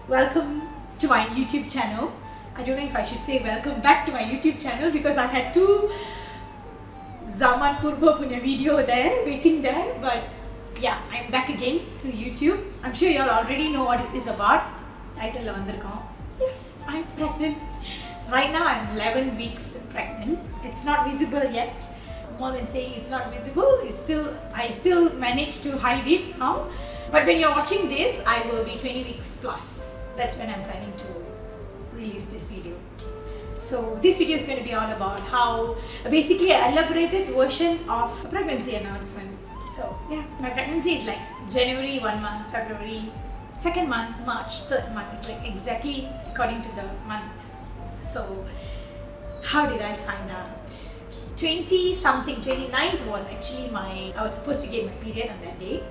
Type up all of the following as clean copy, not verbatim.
welcome to my YouTube channel. I don't know if I should say welcome back to my YouTube channel because I had two Zaman Purba punya video there, waiting there, but yeah, I'm back again to YouTube. I'm sure you all already know what this is about. Title la vandirukkom. Yes, I'm pregnant. Right now I'm 11 weeks pregnant. It's not visible yet. More than saying it's not visible, I still manage to hide it now. But when you're watching this, I will be 20 weeks plus. That's when I'm planning to release this video. So this video is going to be all about how basically an elaborated version of a pregnancy announcement. So yeah, my pregnancy is like January 1 month, February 2nd month, March 3rd month. It's like exactly according to the month. So how did I find out? 29th was actually I was supposed to get my period on that day,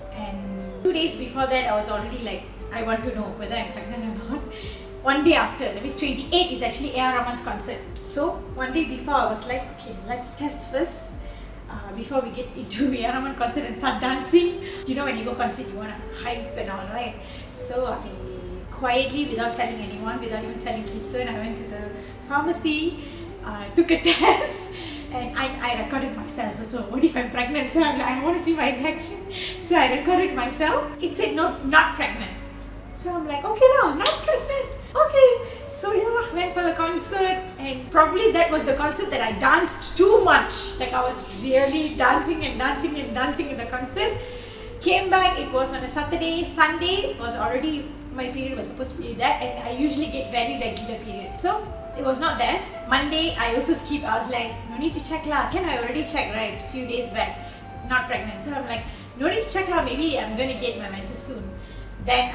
and 2 days before that I was already like, I want to know whether I'm pregnant or not. One day after, that means 28th is actually A.R. Rahman's concert. So one day before I was like, okay, let's test first before we get into A.R. Rahman concert and start dancing. You know, when you go concert you want to hype and all, right? So I quietly, without telling anyone, without even telling Kisun, I went to the pharmacy, took a test, and I recorded myself. So what if I'm pregnant? So I'm like, I want to see my reaction. So I recorded myself. It said no, not pregnant. So I'm like, okay now, not pregnant. Okay. So yeah, went for the concert, and probably that was the concert that I danced too much. Like I was really dancing and dancing and dancing in the concert. Came back, it was on a Saturday. Sunday was already, my period was supposed to be there, and I usually get very regular period. So it was not there. Monday, I also skipped. I was like, no need to check lah. Can I already check, right? A few days back, not pregnant. So I'm like, no need to check lah. Maybe I'm gonna get my menses soon. Then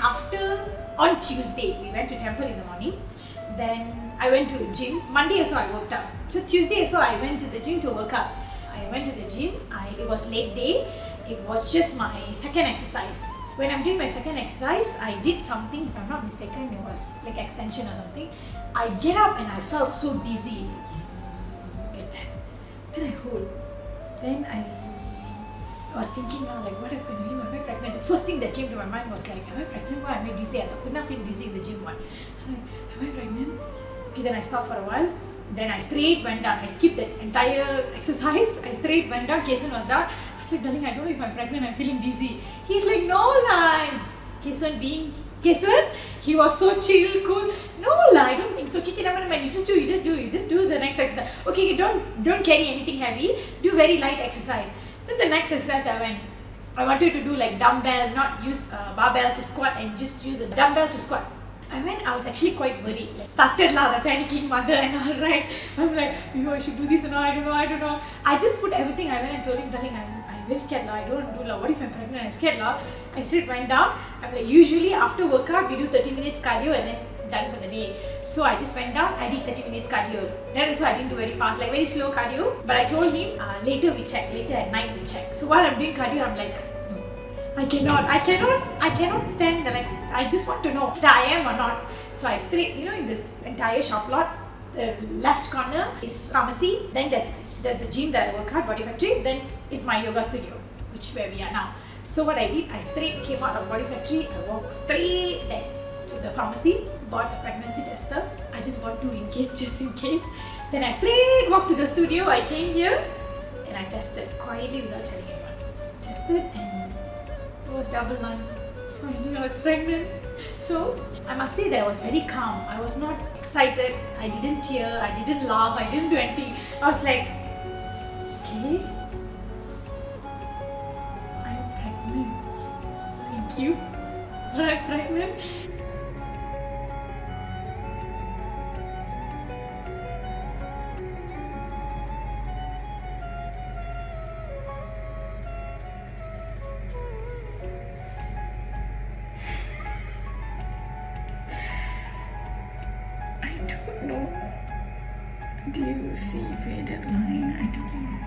on Tuesday, we went to temple in the morning. Then I went to gym. Monday also I worked out. So Tuesday also I went to the gym to work out. I went to the gym. It was late day. It was just my second exercise. When I'm doing my second exercise, I did something, if I'm not mistaken, it was like extension or something. I get up and I felt so dizzy. Like that. Then I hold. Then I was thinking now, like, what happened? Am I pregnant? The first thing that came to my mind was like, am I pregnant? Why am I dizzy? I could not feel dizzy in the gym one. I'm like, am I pregnant? Okay, then I stopped for a while. Then I straight went down. I skipped that entire exercise. I straight went down. Kason was down. I was like, darling, I don't know if I'm pregnant. I'm feeling dizzy. He's like, no lah. Kason being Kason, he was so chill, cool. No lah, I don't think so. Okay, never mind. You just do the next exercise. Okay, don't carry anything heavy. Do very light exercise. Then the next exercise I wanted to do like dumbbell, not use barbell to squat, and just use a dumbbell to squat. I was actually quite worried. Like, started lah, the panicking mother and all, right? I'm like, I should do this or no, I don't know. I just put everything. I went and told him, darling, I'm very scared lah, I don't want to do lah. What if I'm pregnant? I'm scared lah. I straight went down. I'm like, usually after workout, we do 30 minutes cardio and then done for the day. So I just went down, I did 30 minutes cardio. That also I didn't do very fast, like very slow cardio. But I told him, later we check, later at night we check. So while I'm doing cardio, I'm like, no, I cannot stand. Like, I just want to know that I am or not. So I straight, in this entire shop lot, the left corner is pharmacy. Then there's the gym that I work out, Body Factory. Then is my yoga studio, where we are now. So what I did, I straight came out of Body Factory. I walked straight there to the pharmacy, bought a pregnancy tester. I just bought two just in case. Then I straight walked to the studio. I came here and I tested quietly without telling anyone. Tested and it was double none. So I knew I was pregnant. So I must say that I was very calm. I was not excited. I didn't tear. I didn't laugh. I didn't do anything. I was like, okay, I'm pregnant. Thank you. But I'm pregnant. Do you see faded line? I don't know.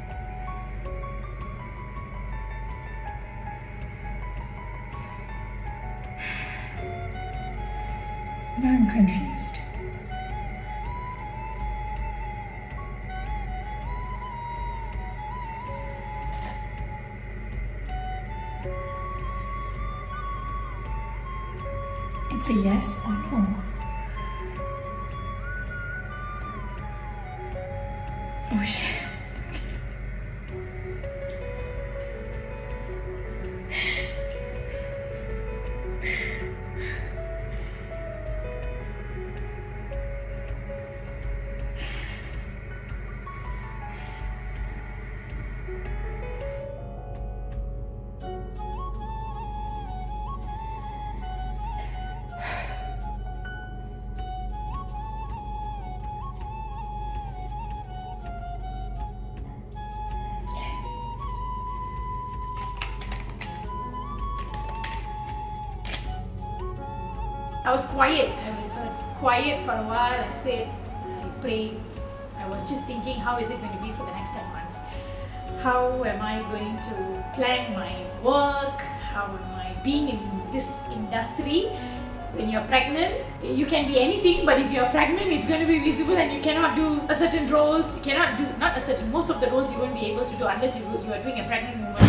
But I'm confused. It's a yes or no. Oh shit. I was quiet. I was quiet for a while. I said, I prayed. I was just thinking, how is it going to be for the next 10 months? How am I going to plan my work? How am I being in this industry? When you're pregnant, you can be anything, but if you're pregnant, it's going to be visible and you cannot do a certain roles. You cannot do, not a certain, most of the roles you won't be able to do unless you are doing a pregnant woman.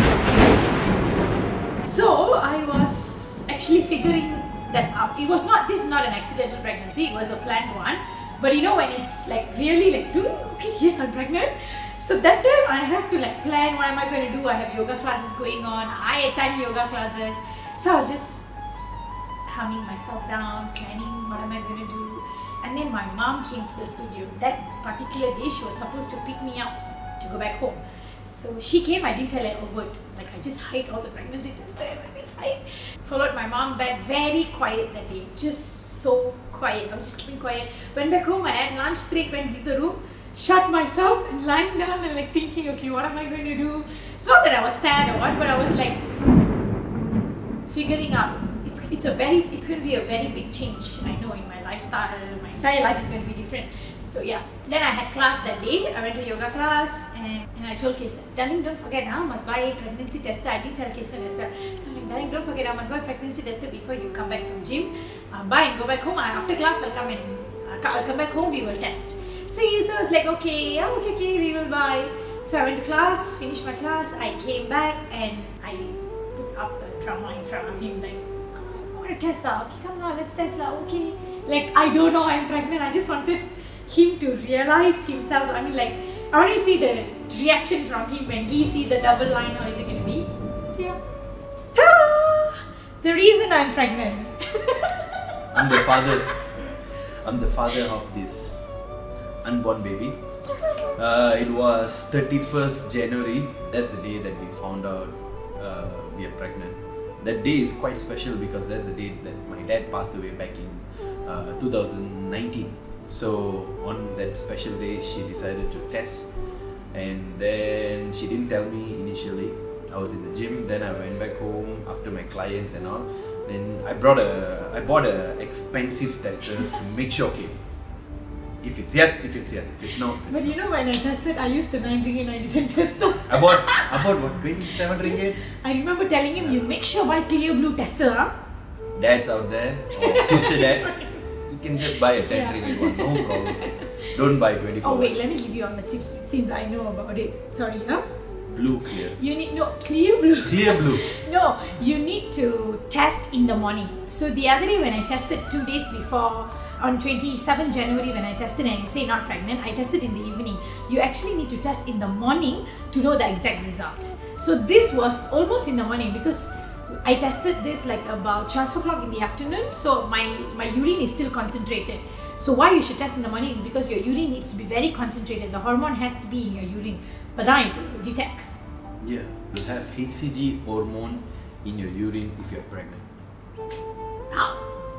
So I was actually figuring that up. It was not, this is not an accidental pregnancy, it was a planned one. But you know, when it's like really like, okay, yes, I'm pregnant. So that time I had to like plan what am I going to do. I have yoga classes going on. I attend yoga classes. So I was just calming myself down, planning what am I going to do. And then my mom came to the studio. That particular day she was supposed to pick me up to go back home. So she came, I didn't tell her a word. Like I just hid all the pregnancy tests there. Followed my mom back, very quiet that day. Just so quiet. I was just keeping quiet. Went back home, I had lunch, straight went into the room, shut myself and lying down and like thinking, okay, what am I going to do? It's not that I was sad or what, but I was like figuring out. It's going to be a very big change. I know in my lifestyle, my entire life is going to be different. So yeah. Then I had class that day. I went to yoga class and I told Kason, darling, don't forget now, must buy a pregnancy tester. I didn't tell Kason as well. So I'm like, darling, don't forget, I must buy a pregnancy tester before you come back from gym. Buy and go back home. After class, I'll come back home. We will test. So he was like, okay, yeah, okay, we will buy. So I went to class, finished my class. I came back and I put up a drama in front of him like, I want to test her. Okay, come now, let's test her. Okay. Like, I don't know, I'm pregnant. I just wanted him to realize himself. I mean, like, I wanted to see the reaction from him when he sees the double line. How is it going to be? So yeah. Ta-da! The reason I'm pregnant. I'm the father. I'm the father of this unborn baby. It was 31st January. That's the day that we found out we are pregnant. That day is quite special because that's the day that my dad passed away back in 2019. So on that special day, she decided to test, and then she didn't tell me initially. I was in the gym, then I went back home after my clients and all. Then I bought a expensive testers to make sure, okay, if it's yes, if it's yes, if it's no. If it's but you know, when I tested, I used a 9 ringgit 90 cent tester. I bought what, 27 ringgit? I remember telling him, you make sure buy clear blue tester, huh? Dads out there, or future dads, you can just buy a 10 ringgit one, no problem. Don't buy 24. Oh wait, let me give you all the tips since I know about it. Sorry, huh? Blue clear. You need, no, clear blue. Clear blue. No, you need to test in the morning. So the other day when I tested 2 days before, on 27 January when I tested and I say not pregnant, I tested in the evening. You actually need to test in the morning to know the exact result. So this was almost in the morning because I tested this like about 12 o'clock in the afternoon. So my urine is still concentrated. So why you should test in the morning is because your urine needs to be very concentrated. The hormone has to be in your urine. But now to detect. Yeah, you have HCG hormone in your urine if you're pregnant. Now,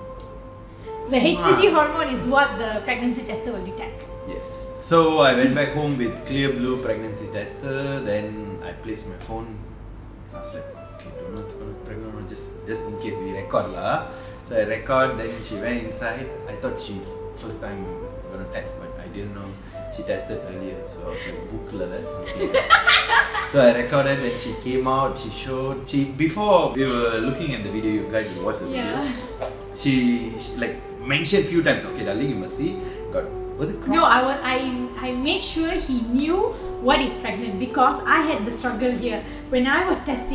the HCG hormone is what the pregnancy tester will detect. Yes. So I went back home with clear blue pregnancy tester. Then I placed my phone. I was like, okay, don't know what's going to be pregnant, just in case we record lah. So I record. Then she went inside. I thought she first time gonna test, but I didn't know she tested earlier. So I was like, book lah that. Okay. So I recorded. Then she came out. She showed. Before we were looking at the video, you guys will watch the video. She like mentioned few times, okay darling, you must see. Was it cross? No, I made sure he knew what is pregnant because I had the struggle here. When I was testing,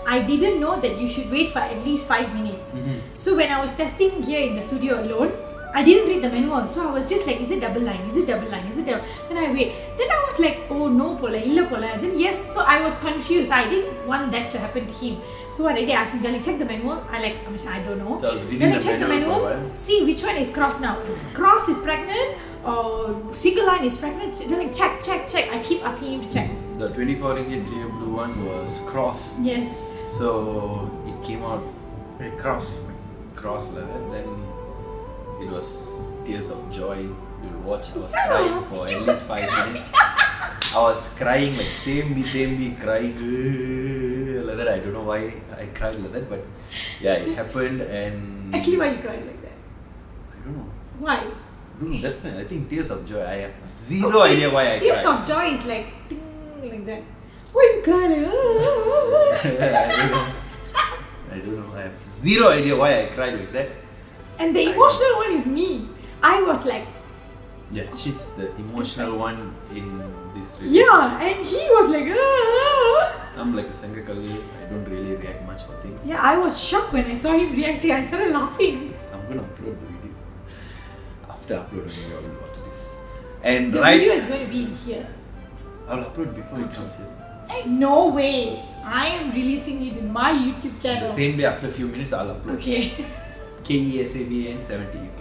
I didn't know that you should wait for at least 5 minutes. So when I was testing here in the studio alone, I didn't read the manual, so I was just like, is it double line? Is it double line? Is it double? Then I wait. Then I was like, oh no, pola, illa pola. Then yes, so I was confused. I didn't want that to happen to him. So what I did, asked him, darling, check the manual. I don't know. So I was reading then I the checked the manual manual, for a while. see which one is cross now. Cross is pregnant or single line is pregnant. Darling, check. I keep asking him to check. The 24 ringgit clear blue one was cross. Yes. So it came out cross like that. Then it was tears of joy. You'll watch. I was crying for at least 5 minutes. I was crying like tembi crying like that. I don't know why I cried like that, but yeah, it happened. And Actually, why you crying like that? I don't know. Why? I don't know. That's why I think tears of joy. I have zero idea why I Tears cried. of joy is like ting, like that. Why you crying like I don't know. I have zero idea why I cried like that. And the emotional one is me. I was like, Yeah, she's the emotional one in this relationship. yeah, and he was like, I'm like a Sangakalli. I don't really react much for things. yeah, I was shocked when I saw him reacting. I started laughing. I'm gonna upload the video. After uploading, you all will watch this. And The right, video is going to be in here. I'll upload before it comes here. No way. I am releasing it in my YouTube The channel. same day after a few minutes, I'll upload. Okay. KESAVN 70 UK.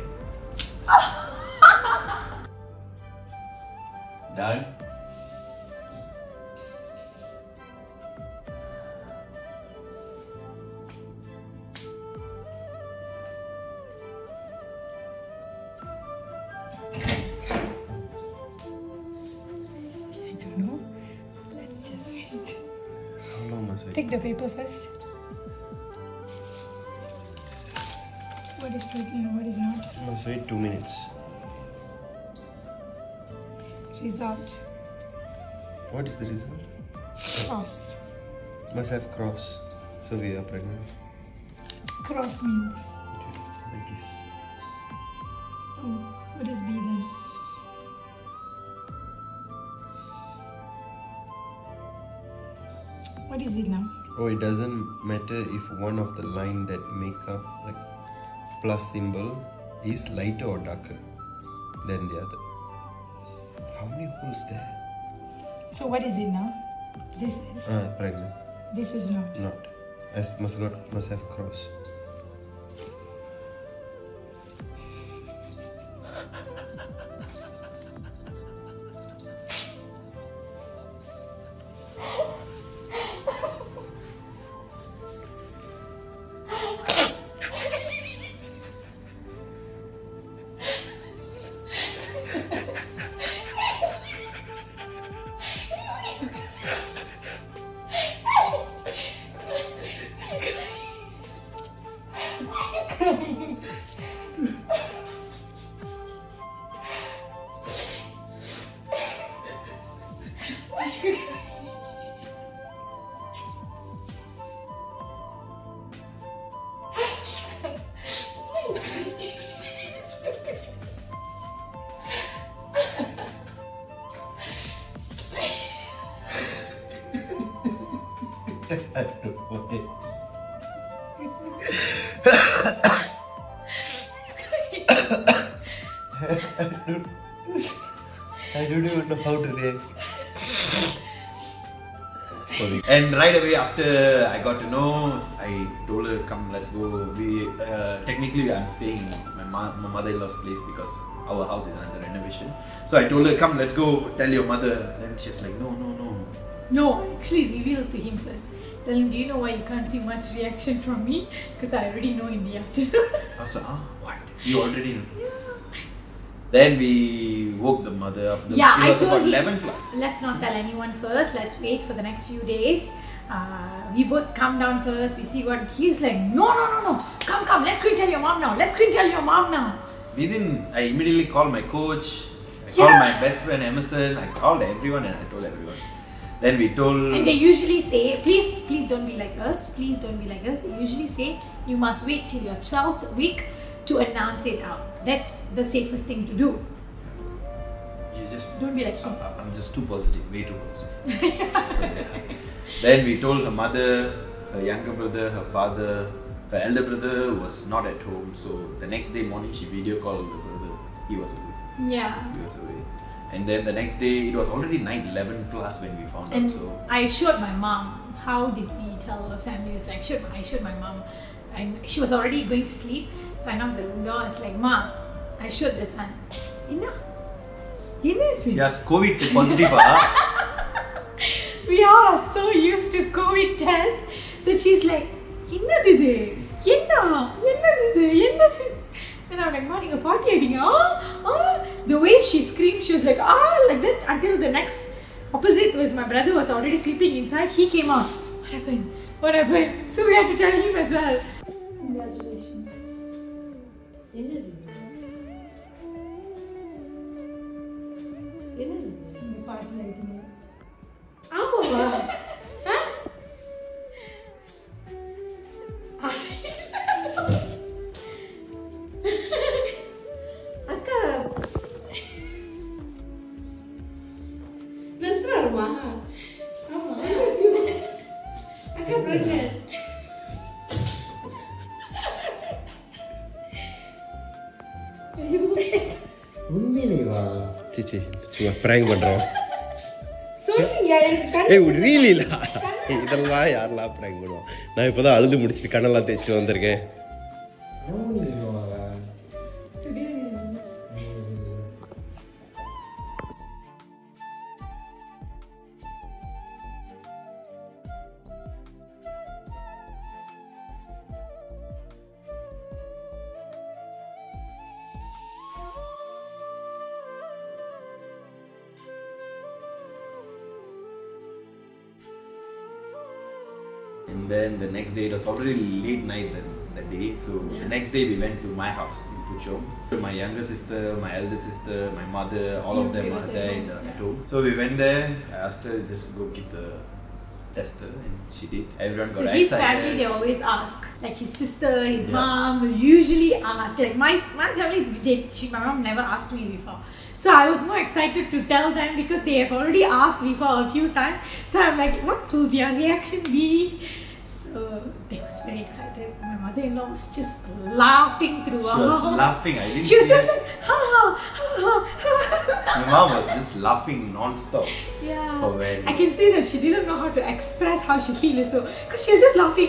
Done. I don't know. Let's just wait. How long must I Take the paper first. What is pregnant and what is not? must wait 2 minutes. Result. What is the result? Cross. Must have cross. So we are pregnant. Cross means. Like this. Oh, what is B then? What is it now? Oh, it doesn't matter if one of the line that make up like plus symbol is lighter or darker than the other. How many holes there? So what is it now? This is. Pregnant. This is not. Not. As must have cross. I don't even know how to react. Sorry. And right away after I got to know, I told her, come, let's go. We technically I'm staying in my mother-in-law's place because our house is under renovation. So I told her, come, let's go tell your mother. Then she's like, no. No, I actually revealed to him first. Tell him, do you know why you can't see much reaction from me? Because I already know in the afternoon. I was like, what? You already know? Then we woke the mother up. Yeah, It was I told about him, 11 plus. let's not tell anyone first. Let's wait for the next few days. We both come down first. We see what he's like. No. Come. Let's go and tell your mom now. I immediately called my coach. I called my best friend Emerson. I called everyone and I told everyone. Then we told. And they usually say, please don't be like us. Please don't be like us. They usually say you must wait till your 12th week to announce it out. That's the safest thing to do. You just Don't be like him. I'm just too positive, way too positive. So, yeah. Then we told her mother, her younger brother, her father, her elder brother was not at home. So the next day morning, she video called the brother. He was away. Yeah. He was away. And then the next day, it was already 9:11 plus when we found And out. So I showed my mom. How did we tell the family? It was like, I showed my mom. And she was already going to sleep. So I knocked the room door. I was like, Ma, I showed the son. she has COVID positive. We all are so used to COVID tests that she's like, என்னது இது and I'm like, morning a party eating. The way she screamed, she was like, like that until the next opposite was my brother was already sleeping inside. He came out. What happened? So we had to tell him as well. Congratulations. Party lighting. உண்மையிலேவா சிச்சி சும்மா prank பண்றோம் சொல்லுங்க really இல்ல இதெல்லாம் யாரெல்லாம் prank பண்ணுவோம் நான் இப்போதான் அழுது முடிச்சிட்டு கண்ணெல்லாம் தேய்ச்சிட்டு வந்திருக்கேன் And then the next day, it was already late night that day. So the next day we went to my house in Puchom. My younger sister, my elder sister, my mother, all of them are there at home. So we went there. I asked her to just go get the tester, and she did. Everyone got excited. His family, they always ask. Like his sister, his mom will usually ask. Like my family, my mom never asked me before. So I was more excited to tell them because they have already asked before a few times. So I'm like, what will their reaction be? So they was very excited. My mother-in-law was just laughing throughout. She was laughing. I didn't She was see just her. like, ha ha ha ha. My mom was just laughing non-stop. Yeah. I can see that she didn't know how to express how she feels. So, because she was just laughing.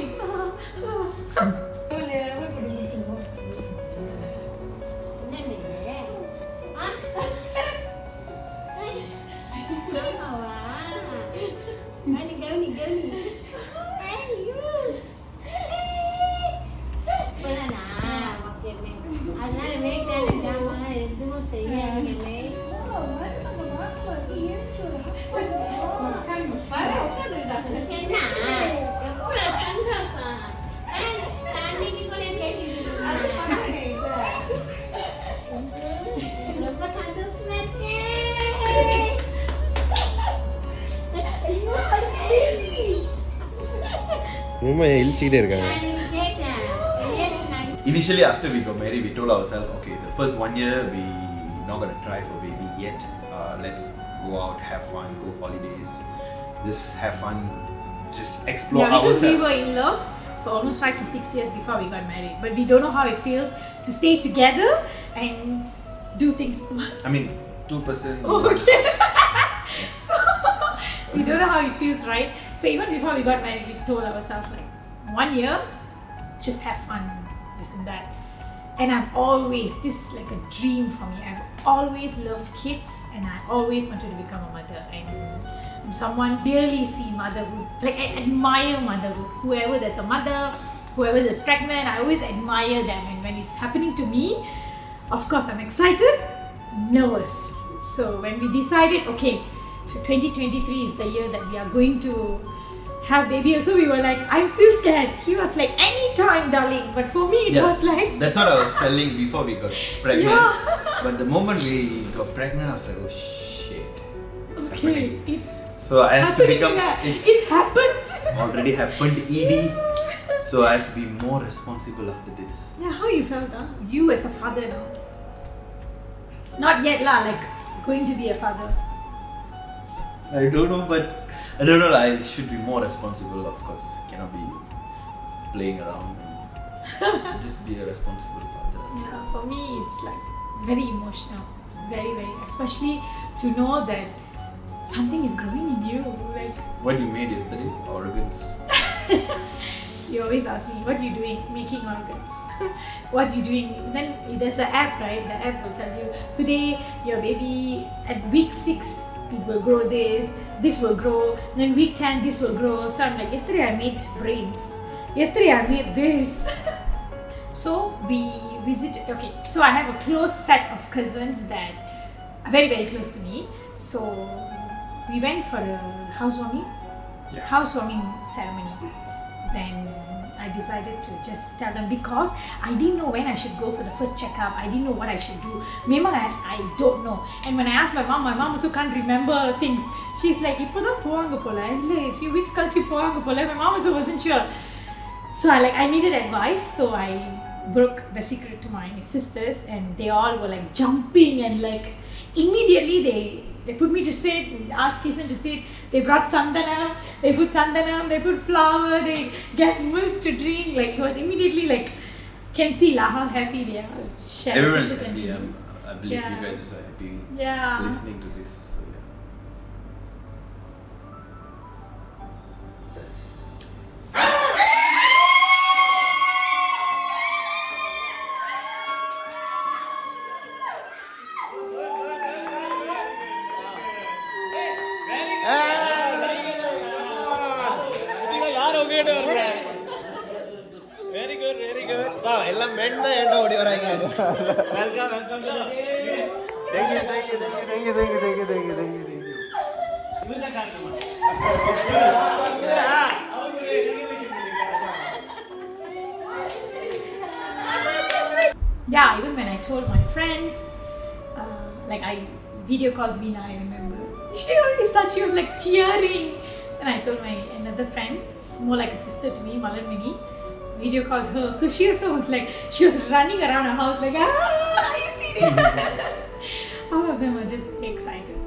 Initially, after we got married, we told ourselves, okay, the first 1 year we not gonna try for baby yet. Let's go out, have fun, go holidays, just have fun, just explore because ourselves. we were in love for almost 5 to 6 years before we got married, but we don't know how it feels to stay together and do things. I mean, 2%. Oh, okay. So we don't know how it feels, right? So even before we got married, we told ourselves like 1 year, just have fun, this and that. And this is like a dream for me. I've always loved kids and I always wanted to become a mother. And I'm someone really see motherhood, like I admire motherhood. Whoever there's a mother, whoever is pregnant, I always admire them. And when it's happening to me, of course I'm excited, nervous. So when we decided, okay, 2023 is the year that we are going to have baby, so we were like, I'm still scared. He was like, anytime darling, but for me it was like, that's what I was telling before we got pregnant. Yeah. But the moment we got pregnant, I was like, oh shit, it's okay, happening. it's So I have to become, it happened. already happened, ED. So I have to be more responsible after this. Yeah, how you felt, huh? You as a father now. Not yet lah, like going to be a father. I don't know, but I don't know. I should be more responsible, of course. Cannot be playing around and just be a responsible father. Yeah, for me it's like very emotional, very, especially to know that something is growing in you. Like, What you made yesterday? Organs. you always ask me, what are you doing? Making organs. What are you doing? Then there's an app, right? The app will tell you, today your baby at week 6, it will grow this will grow, then week 10, this will grow. So I'm like, yesterday I made brains. Yesterday I made this. So we visited, okay, so I have a close set of cousins that are very, very close to me. So we went for a housewarming ceremony. Then I decided to just tell them, because I didn't know when I should go for the first checkup. I didn't know what I should do. Mema, I don't know. And when I asked my mom also can't remember things. She's like, "Ipoda povanga pola, illa a few weeks kalchi povanga pola." My mom also wasn't sure. So I needed advice. So I broke the secret to my sisters, and they all were like jumping, and like immediately they put me to sit, asked Kisan to sit. They brought sandanam, they put flour, they get milk to drink. Like, he was immediately like, can see lah how happy they are. Everyone's happy. I believe you guys are happy listening to this. So, Very good, very good. Wow, all men da enda odi varanga. Welcome to the Thank you. Yeah, even when I told my friends, like I video called Veena, I remember. She always thought she was like tearing. And I told my another friend, more like a sister to me, Malarmini, video called her. So she also was like, she was running around her house like, are you serious? All of them were just very excited.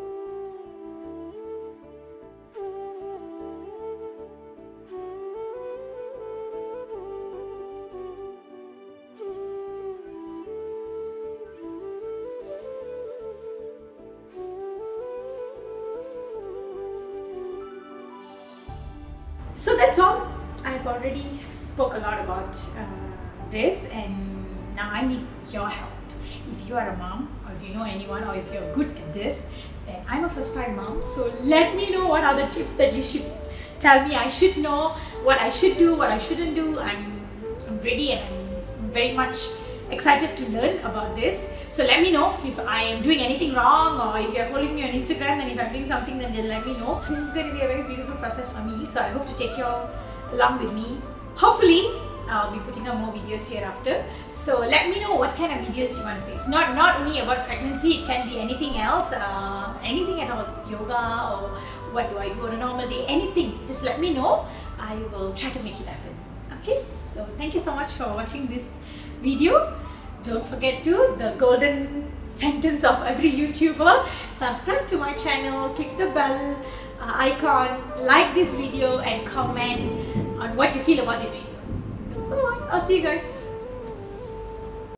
So that's all. I've already spoke a lot about this, and now I need your help. If you are a mom, or if you know anyone, or if you're good at this, then I'm a first-time mom. So let me know what are the tips that you should tell me. I should know what I should do, what I shouldn't do. I'm ready, and I'm very much excited to learn about this. So let me know if I am doing anything wrong, or if you're following me on Instagram, then if I'm doing something, then let me know. This is going to be a very beautiful process for me, so I hope to take you all along with me. Hopefully I'll be putting up more videos hereafter. So let me know what kind of videos you want to see. It's not only about pregnancy, it can be anything else, anything at all, yoga, or what do I do on a normal day, anything. Just let me know. I will try to make it happen. Okay, so thank you so much for watching this video. Don't forget to, the golden sentence of every YouTuber, subscribe to my channel, click the bell icon, like this video, and comment on what you feel about this video. Bye. I'll see you guys.